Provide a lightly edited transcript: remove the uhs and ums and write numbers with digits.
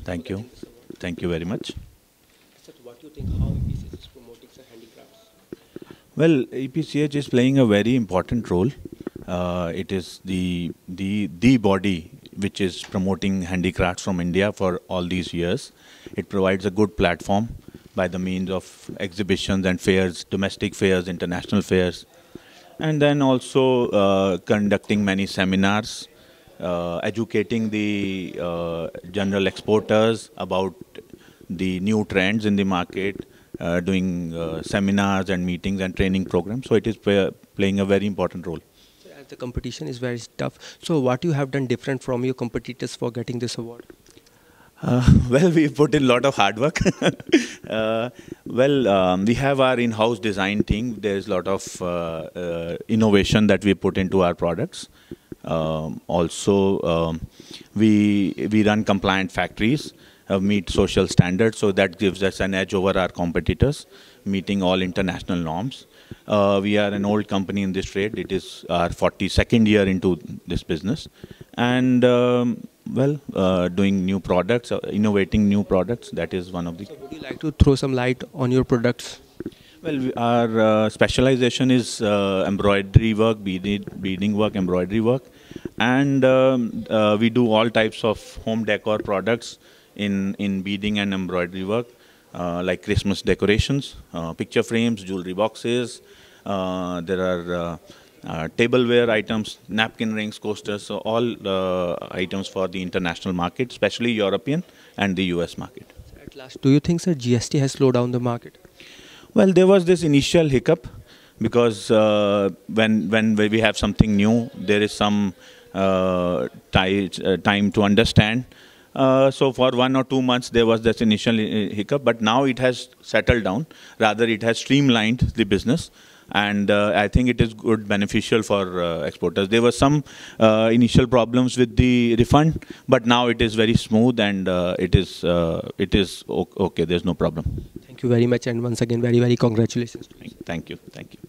Thank you. getting this award. Thank you very much. Sir, what do you think how EPCH is promoting the handicrafts? Well, EPCH is playing a very important role. It is the body which is promoting handicrafts from India for all these years. It provides a good platform by the means of exhibitions and fairs, domestic fairs, international fairs, and then also conducting many seminars, educating the general exporters about the new trends in the market, doing seminars and meetings and training programs. So it is playing a very important role. Sir, as the competition is very tough, so what you have done different from your competitors for getting this award? Well, we put in a lot of hard work. We have our in-house design team. There's a lot of innovation that we put into our products. We run compliant factories, meet social standards, so that gives us an edge over our competitors, meeting all international norms. We are an old company in this trade. It is our 42nd year into this business, and doing new products, innovating new products. That is one of the. So would you like to throw some light on your products? Well, our specialization is embroidery work, beading work, embroidery work, and we do all types of home decor products in beading and embroidery work, like Christmas decorations, picture frames, jewelry boxes. There are tableware items, napkin rings, coasters, so all items for the international market, especially European and the US market. At last, do you think, sir, GST has slowed down the market? Well, there was this initial hiccup because when we have something new, there is some time to understand. So for 1 or 2 months, there was this initial hiccup, but now it has settled down. Rather, it has streamlined the business. And I think it is good, beneficial for exporters. There were some initial problems with the refund, but now it is very smooth and it is okay. There's no problem. Thank you very much, and once again, very, very congratulations. Thank you. Thank you.